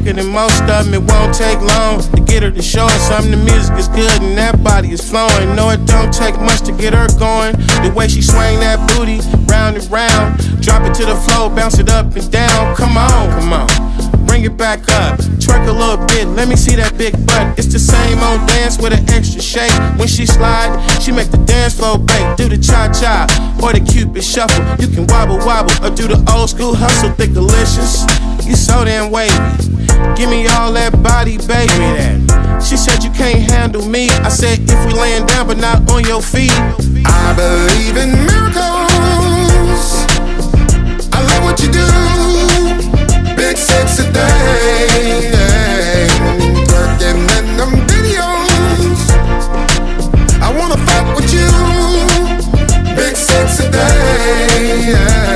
quicker than most of them. It won't take long to get her to show us something. The music is good and that body is flowing. No, it don't take much to get her going. The way she swing that booty round and round, drop it to the floor, bounce it up and down. Come on, come on, bring it back up, twerk a little bit, let me see that big butt. It's the same old dance with an extra shake. When she slide, she make the dance floor break. Do the cha-cha or the Cupid shuffle. You can wobble wobble or do the old school hustle. Thick delicious, you so damn wavy. Give me all that body, baby. She said you can't handle me. I said if we laying down but not on your feet. I believe in miracles. I love what you do. Big sexy thing, working in them videos. I wanna fuck with you. Big sexy thing.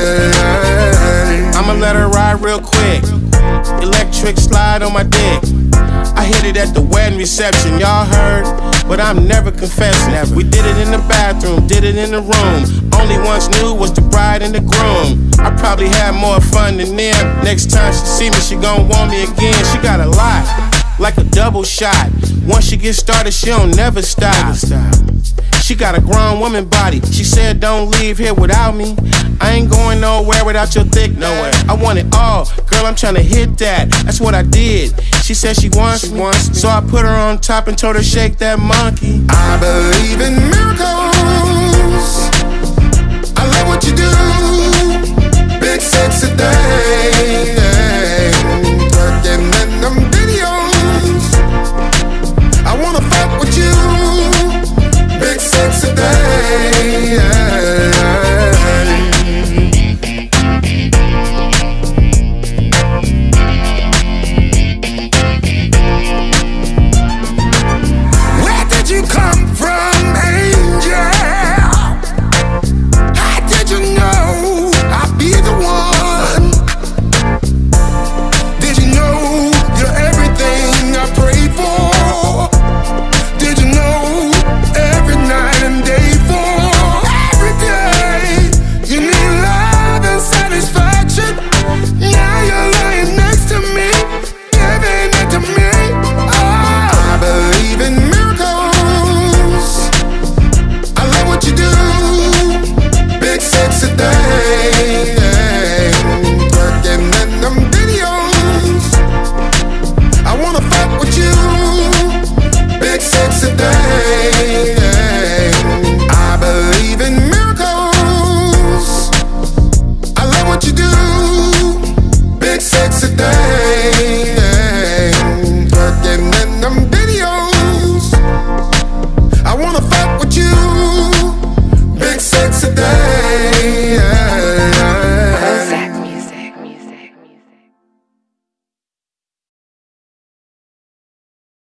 I'ma let her ride real quick. Electric slide on my dick. I hit it at the wedding reception, y'all heard? But I'm never confessing. We did it in the bathroom, did it in the room. Only ones knew was the bride and the groom. I probably had more fun than them. Next time she see me, she gon' want me again. She got a lot, like a double shot. Once she gets started, she don't never stop. She got a grown woman body. She said don't leave here without me. I ain't going nowhere without your thick nowhere. I want it all, girl, I'm tryna hit that. That's what I did. She said she wants me, so I put her on top and told her shake that monkey. I believe in miracles.